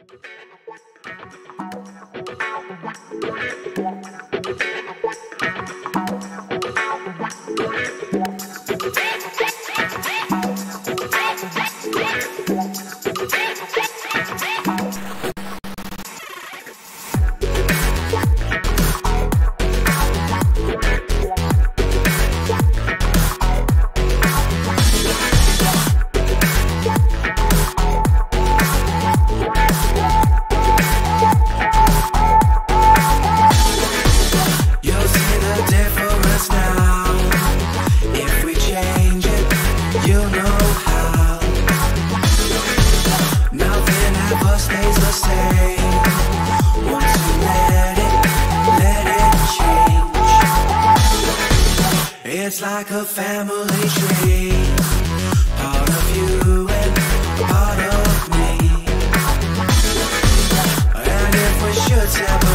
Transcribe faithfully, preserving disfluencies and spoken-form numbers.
It's like a family tree, part of you and part of me. And if we should separate,